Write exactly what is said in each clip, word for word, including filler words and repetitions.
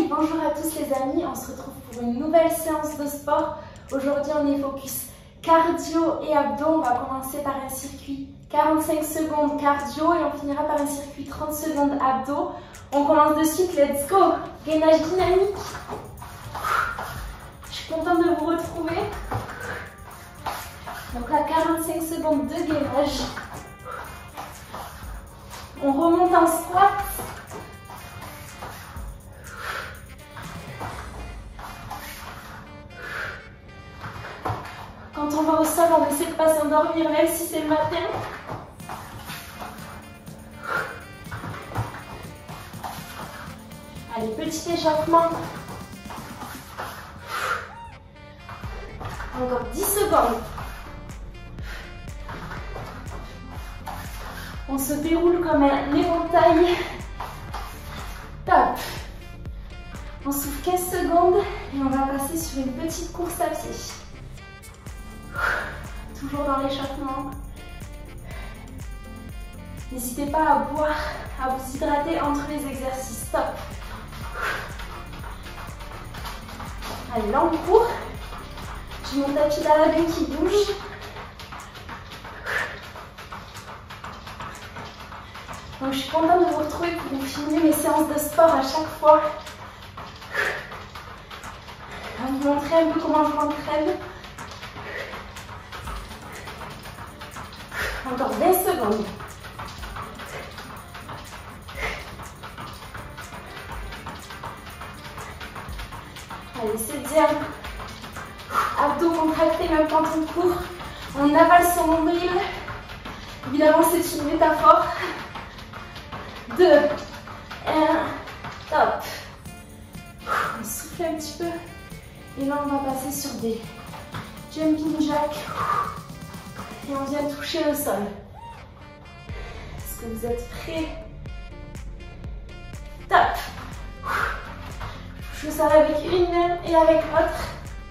bonjour à tous les amis, on se retrouve pour une nouvelle séance de sport. Aujourd'hui on est focus cardio et abdos. On va commencer par un circuit quarante-cinq secondes cardio et on finira par un circuit trente secondes abdos. On commence de suite, let's go! Gainage dynamique. Je suis contente de vous retrouver. Donc là, quarante-cinq secondes de gainage. On remonte en squat. Quand on va au sol, on essaie de ne pas s'endormir, même si c'est le matin. Allez, petit échauffement. Encore dix secondes. On se déroule comme un éventail. Top. On souffle quinze secondes et on va passer sur une petite course à pied. Toujours dans l'échauffement. N'hésitez pas à boire, à vous hydrater entre les exercices. Top. Allez, là on court. J'ai mon tapis d'Aladin qui bouge. Donc je suis contente de vous retrouver pour vous filmer mes séances de sport à chaque fois. Je vais vous montrer un peu comment je m'entraîne. Encore vingt secondes. Allez, c'est bien. Abdos contractés même quand on court. On avale son nombril. Évidemment, c'est une métaphore. deux, un, top. On souffle un petit peu. Et là, on va passer sur des jumping jacks. Et on vient toucher le sol. Est-ce que vous êtes prêts? Top. Je touche le sol avec une main et avec l'autre.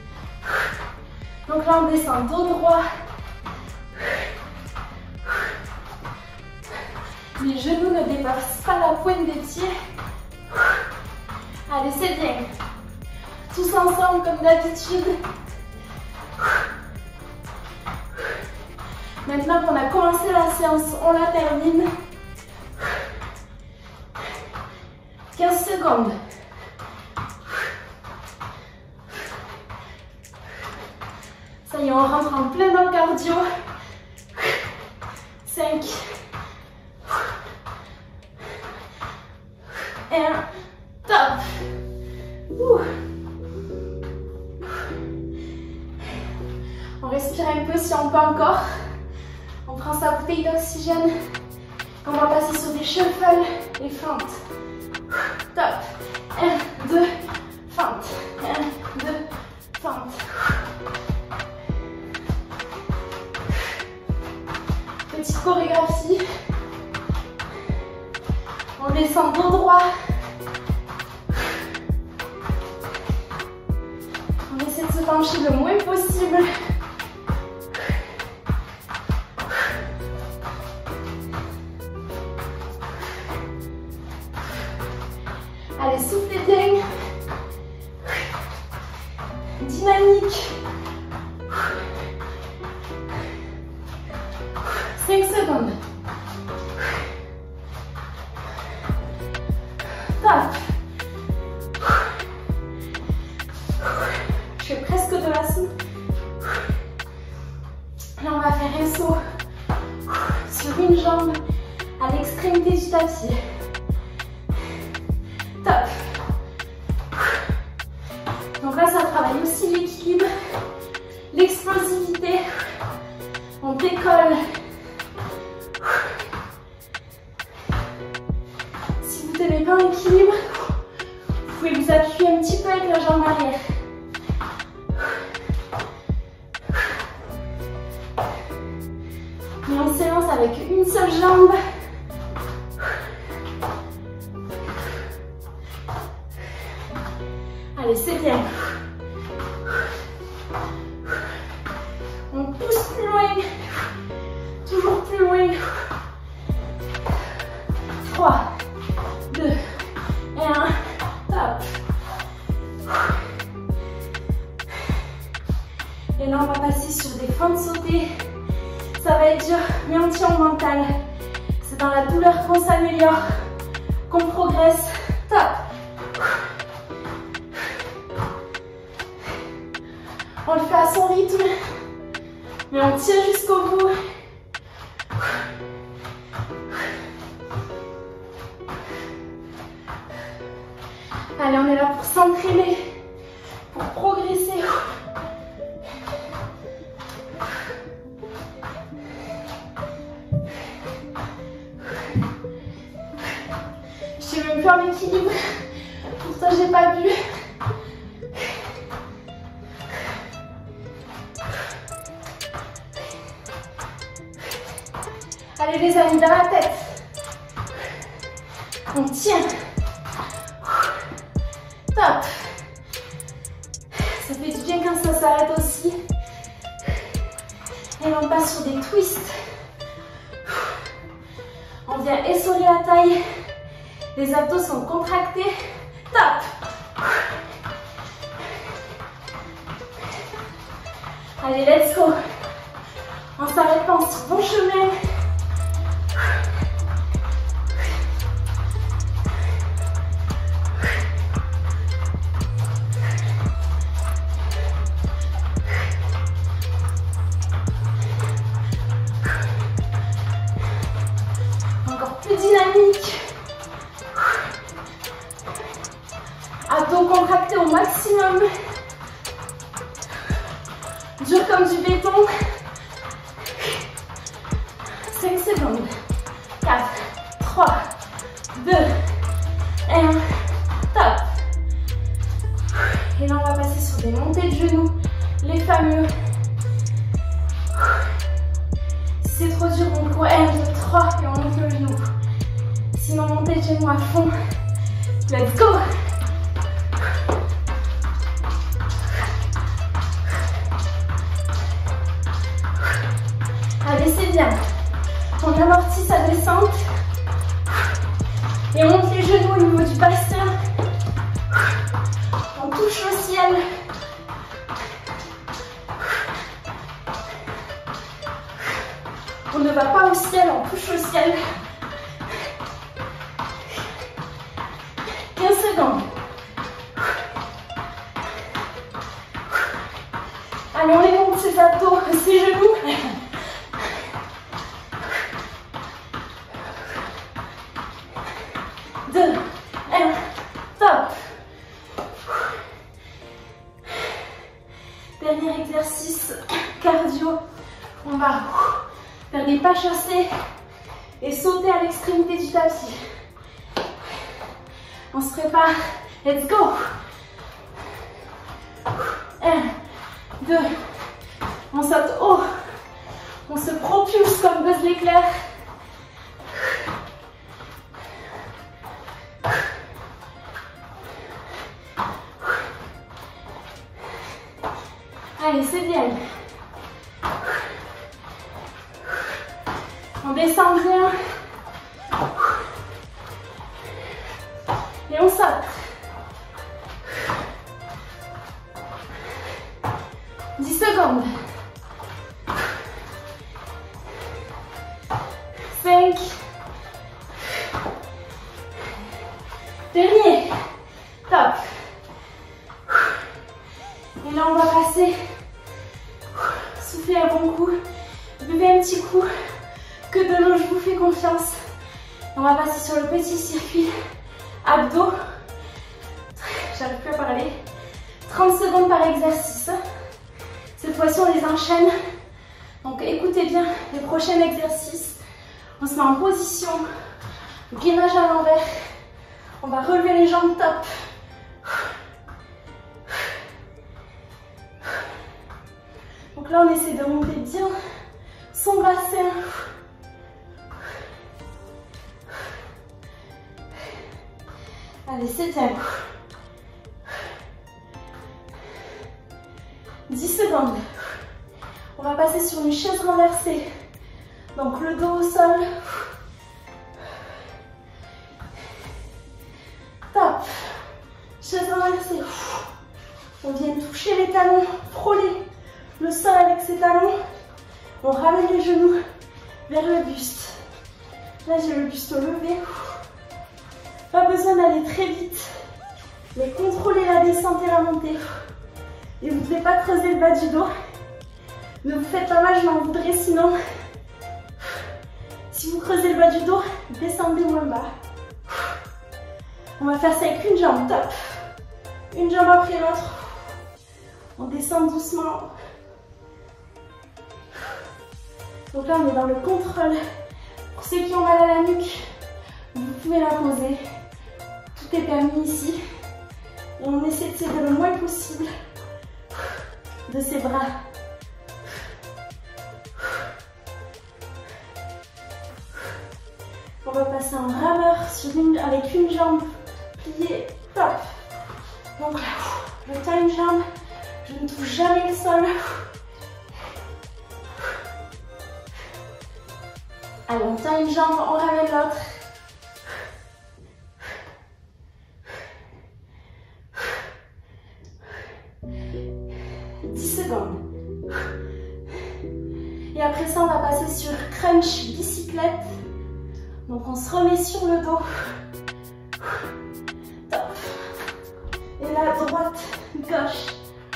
Donc là, on descend dos droit. Les genoux ne dépassent pas la pointe des pieds. Allez, c'est bien. Tous ensemble comme d'habitude. Maintenant qu'on a commencé la séance, on la termine. quinze secondes. Ça y est, on rentre en plein dans le cardio. cinq. un. Top. Ouh. On respire un peu si on peut encore. On prend sa bouteille d'oxygène. On va passer sur des shuffles et fentes. Top. un, deux, fente. un, deux, fente. Petite chorégraphie. On descend dos droit. On essaie de se pencher le moins possible. Allez, soufflez bien. Dynamique. cinq secondes. Top. Je fais presque de la soupe. Là, on va faire un saut sur une jambe à l'extrémité du tapis. Top. Donc là, ça travaille aussi l'équilibre, l'explosivité. On décolle. Si vous tenez pas en équilibre, vous pouvez vous appuyer un petit peu avec la jambe arrière. Et on s'élance avec une seule jambe. Allez, c'est bien. On pousse plus loin. Toujours plus loin. trois, deux, un, top. besoin de sauter. Ça va être dur, mais on tient au mental. C'est dans la douleur qu'on s'améliore, qu'on progresse. Top. On le fait à son rythme, mais on tient jusqu'au bout. Allez, on est là pour s'entraîner, pour progresser. Je sais même plus en équilibre, pour ça j'ai pas bu. Allez les amis, dans la tête. On tient. Top. Ça fait du bien quand ça s'arrête aussi. Et on passe sur des twists. On vient essorer la taille. Les abdos sont contractés. Top. Allez, let's go. On s'arrête pas, on se bon chemin. Dynamique. Abdos contractés au maximum. Dur comme du béton. cinq secondes. quatre, trois, deux, un. Top. Et là, on va passer sur des montées de genoux. Les fameux. Si c'est trop dur, on court un, deux, trois et on monte le genou. Sinon, montez le genou à fond. Let's go! Allez, c'est bien. On amortit sa descente. Et on monte les genoux au niveau du bassin. On touche le ciel. On ne va pas au ciel, on touche le ciel. quinze secondes. Allez, on les monte, ses abdos, ses genoux. deux, un, top. Dernier exercice cardio. On va faire des pas chassés et sauter à l'extrémité du tapis. On se prépare. Let's go. Un, deux. On saute haut. On se propulse comme Buzz l'éclair. Allez, c'est bien. On descend bien. Et on saute. dix secondes. cinq. Dernier. Top. Et là, on va passer. Soufflez un bon coup. Buvez un petit coup. Que de l'eau, je vous fais confiance. On va passer sur le petit circuit abdos. J'arrive plus à parler. trente secondes par exercice. Cette fois-ci, on les enchaîne. Donc, écoutez bien les prochains exercices. On se met en position. Gainage à l'envers. On va relever les jambes top. Donc là, on essaie de monter bien son bassin. Allez, c'est bien. dix secondes. On va passer sur une chaise renversée. Donc le dos au sol. Top. Chaise renversée. On vient toucher les talons, frôler le sol avec ses talons. On ramène les genoux vers le buste. Là, j'ai le buste levé. Pas besoin d'aller très vite, mais contrôlez la descente et la montée. Et vous ne devez pas creuser le bas du dos. Ne vous faites pas mal, je m'en voudrais sinon. Si vous creusez le bas du dos, descendez moins bas. On va faire ça avec une jambe, top. Une jambe après l'autre. On descend doucement. Donc là, on est dans le contrôle. Pour ceux qui ont mal à la nuque, vous pouvez la poser. Tout est permis ici. Et on essaie de s'aider le moins possible de ses bras. On va passer en rameur sur une, avec une jambe pliée. Hop. Donc là, je tends une jambe, je ne touche jamais le sol. Allez, on tend une jambe, on ramène l'autre. dix secondes. Et après ça, on va passer sur crunch bicyclette. Donc on se remet sur le dos. Top. Et là, droite, gauche.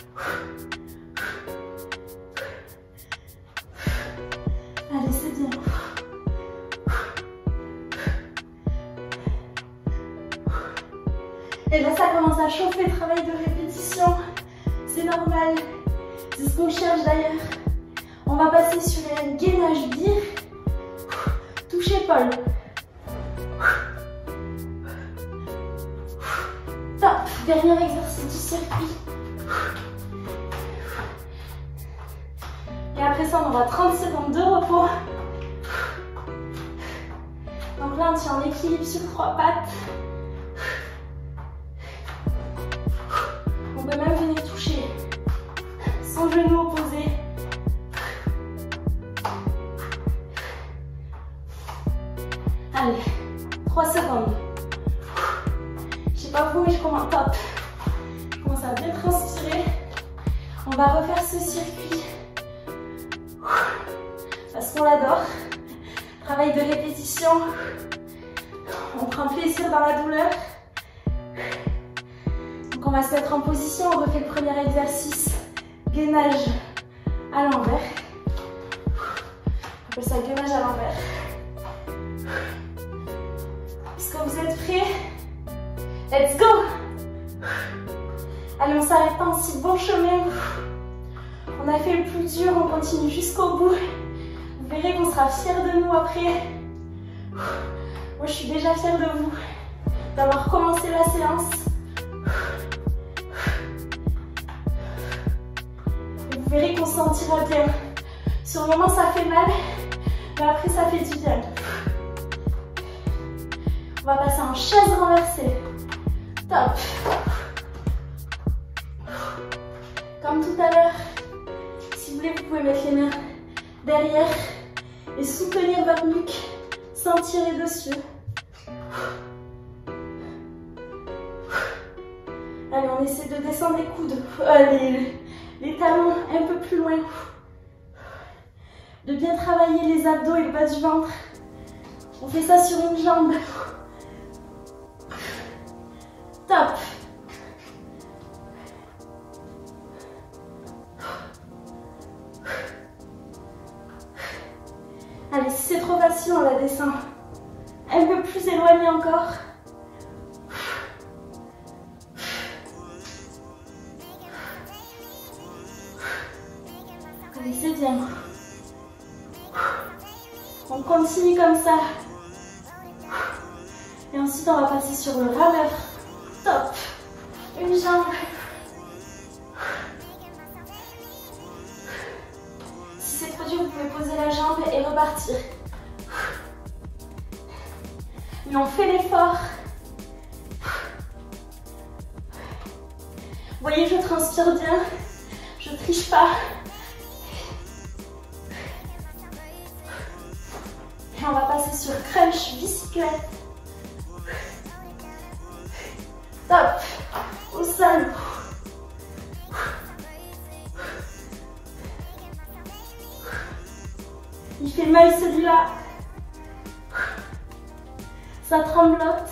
Allez, c'est bien. Et là, ça commence à chauffer, travail de répétition. C'est normal. C'est ce qu'on cherche d'ailleurs. On va passer sur un gainage bire. Touche épaule. Top. Dernier exercice du circuit. Et après ça, on aura trente secondes de repos. Donc là, on tient en équilibre sur trois pattes. On peut même venir toucher son genou opposé. Allez, trois secondes. Je sais pas vous, mais je commence top. Je commence à bien transpirer. On va refaire ce circuit parce qu'on l'adore. Travail de répétition. On prend plaisir dans la douleur. Donc on va se mettre en position. On refait le premier exercice. Gainage à l'envers. On appelle ça gainage à l'envers. Est-ce que vous êtes prêts? Let's go! Allez, on s'arrête pas en si bon chemin. On a fait le plus dur, on continue jusqu'au bout. Vous verrez qu'on sera fiers de nous après. Moi, je suis déjà fière de vous, d'avoir commencé la séance. Et vous verrez qu'on se sentira bien. Sur le moment, ça fait mal, mais après, ça fait du bien. On va passer en chaise renversée. Top. Comme tout à l'heure, si vous voulez, vous pouvez mettre les mains derrière et soutenir votre nuque sans tirer dessus. Allez, on essaie de descendre les coudes, euh, les, les talons un peu plus loin. De bien travailler les abdos et le bas du ventre. On fait ça sur une jambe. Top. Allez, si c'est trop facile, on la descend un peu plus éloignée encore. Allez, c'est bien. On continue comme ça. Et ensuite, on va passer sur le rameur. Top. Une jambe. Si c'est trop dur, vous pouvez poser la jambe et repartir. Mais on fait l'effort. Vous voyez, je transpire bien. Je triche pas. Et on va passer sur crunch bicyclette. Top. Au sol. mal celui-là. Ça tremblote.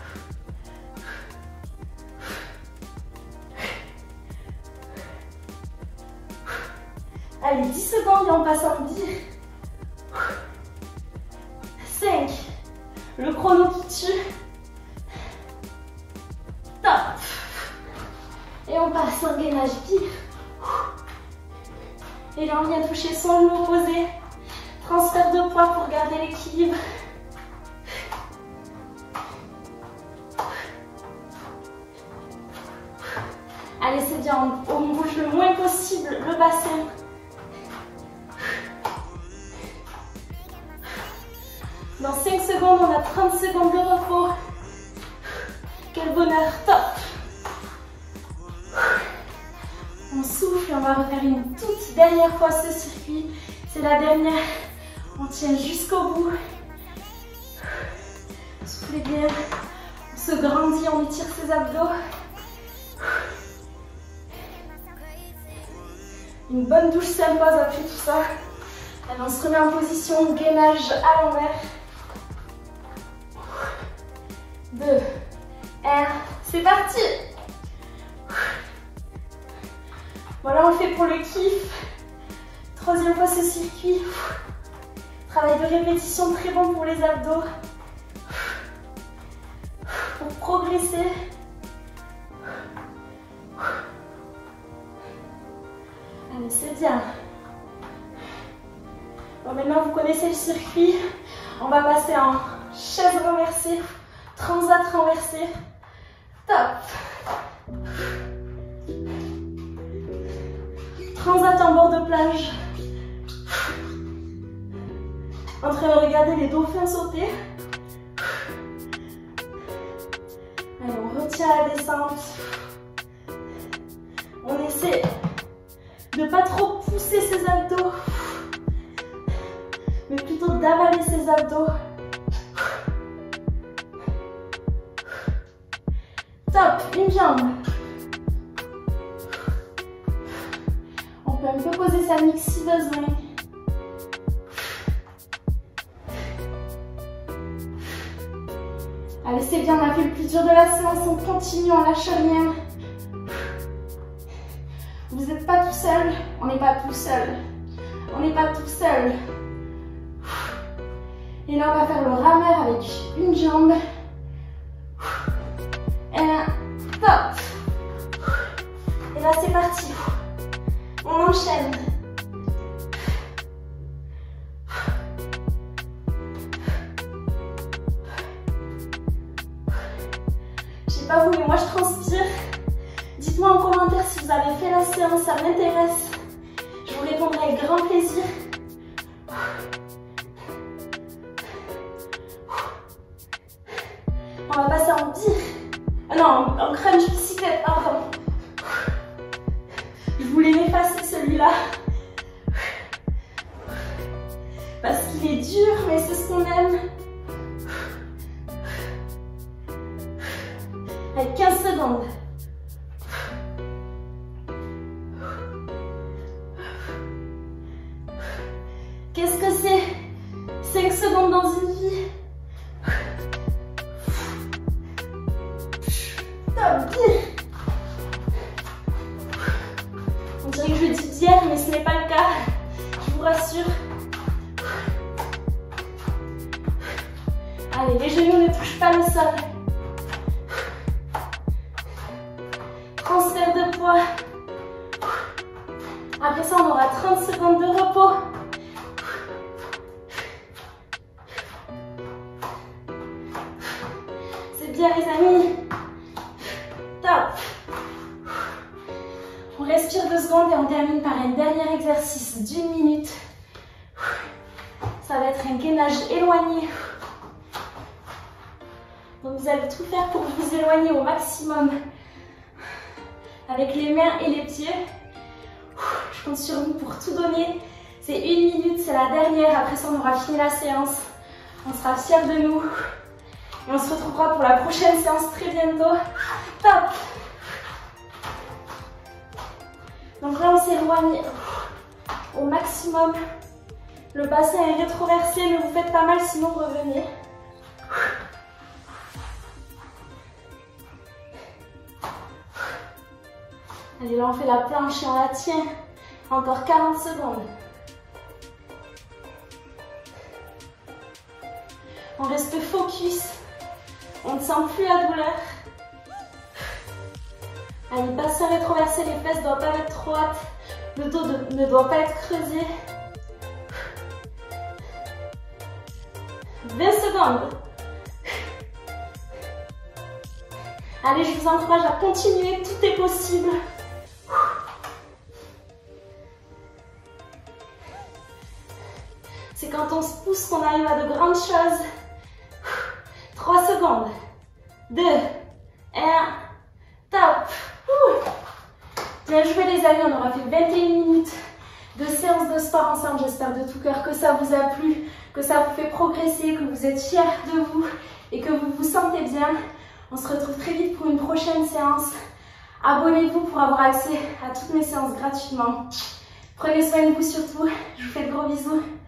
Allez, dix secondes et on passe en dix. cinq. Le chrono qui tue. Top. Et on passe en gainage vif. Et là, on vient toucher son genou opposé. Transfert de poids pour garder l'équilibre. Allez, c'est bien. On bouge le moins possible le bassin. Dans cinq secondes, on a trente secondes de repos. Quel bonheur, top. On souffle et on va refaire une toute dernière fois ce circuit. C'est la dernière. On tient jusqu'au bout. Soufflez bien. On se grandit, on étire ses abdos. Une bonne douche s'impose après tout ça. Allez, on se remet en position gainage à l'envers. deux, un, c'est parti. Voilà, on le fait pour le kiff. Troisième fois ce circuit. Travail de répétition très bon pour les abdos. Pour progresser. Allez, c'est bien. Bon, maintenant vous connaissez le circuit. On va passer en chaise renversée, transat renversé. Top. Transat en bord de plage. En train de regarder les dauphins sauter. Allez, on retient la descente. On essaie de ne pas trop pousser ses abdos, mais plutôt d'avaler ses abdos. Top, une jambe. On peut un peu poser sa nuque si besoin. Allez, c'est bien, on a fait le plus dur de la séance, on continue, on lâche rien. Vous n'êtes pas tout seul, on n'est pas tout seul. On n'est pas tout seul. Et là, on va faire le rameur avec une jambe. Un, top. Et là, c'est parti. On enchaîne. Je sais pas vous, mais moi, je transpire. Dites-moi en commentaire si vous avez fait la séance, ça m'intéresse. Je vous répondrai avec grand plaisir. On va passer en dix. Ah non, en crunch bicyclette, pardon. Je voulais m'effacer celui-là. Parce qu'il est dur, mais c'est ce qu'on aime. Avec quinze secondes. Qu'est-ce que c'est? cinq secondes dans une vie. Top, bien. On dirait que je dis bien, mais ce n'est pas le cas. Je vous rassure. Allez, les genoux ne touchent pas le sol. Transfert de poids. Après ça, on aura trente secondes de repos. C'est bien les amis. Top. On respire deux secondes et on termine par un dernier exercice d'une minute. Ça va être un gainage éloigné. Donc vous allez tout faire pour vous éloigner au maximum. Avec les mains et les pieds. Je compte sur vous pour tout donner. C'est une minute, c'est la dernière. Après ça, on aura fini la séance. On sera fiers de nous. Et on se retrouvera pour la prochaine séance très bientôt. Top! Donc là, on s'éloigne au maximum. Le bassin est rétroversé, ne vous faites pas mal, sinon revenez. Allez, là on fait la planche et on la tient. Encore quarante secondes. On reste focus. On ne sent plus la douleur. Allez, bassin rétroversé, les fesses ne doivent pas être trop hautes. Le dos de, ne doit pas être creusé. vingt secondes. Allez, je vous encourage à continuer, tout est possible. C'est quand on se pousse qu'on arrive à de grandes choses. trois secondes. deux, un, top. Bien joué les amis, on aura fait vingt et une minutes de séance de sport ensemble. J'espère de tout cœur que ça vous a plu, que ça vous fait progresser, que vous êtes fiers de vous et que vous vous sentez bien. On se retrouve très vite pour une prochaine séance. Abonnez-vous pour avoir accès à toutes mes séances gratuitement. Prenez soin de vous surtout. Je vous fais de gros bisous.